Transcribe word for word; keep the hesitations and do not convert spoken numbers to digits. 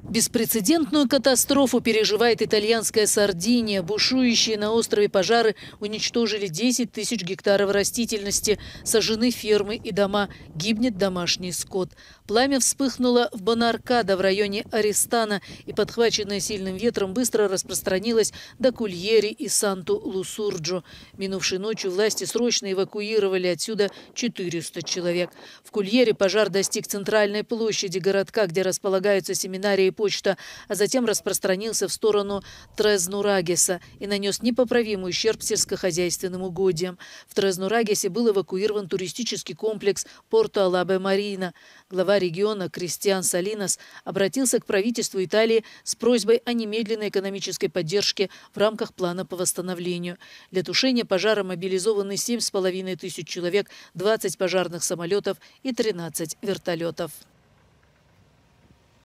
Беспрецедентную катастрофу переживает итальянская Сардиния. Бушующие на острове пожары уничтожили десять тысяч гектаров растительности, сожжены фермы и дома, гибнет домашний скот. Пламя вспыхнуло в Бонаркадо в районе Орестана и, подхваченное сильным ветром, быстро распространилось до Кульери и Санту-Лусурджо. Минувшей ночью власти срочно эвакуировали отсюда четыреста человек. В Кульери пожар достиг центральной площади городка, где располагаются семинарии и почта, а затем распространился в сторону Трезнурагеса и нанес непоправимый ущерб сельскохозяйственным угодьям. В Трезнурагесе был эвакуирован туристический комплекс Порто-Алабе-Марина. Глава региона Кристиан Салинас обратился к правительству Италии с просьбой о немедленной экономической поддержке в рамках плана по восстановлению. Для тушения пожара мобилизованы семь с половиной тысяч человек, двадцать пожарных самолетов и тринадцать вертолетов.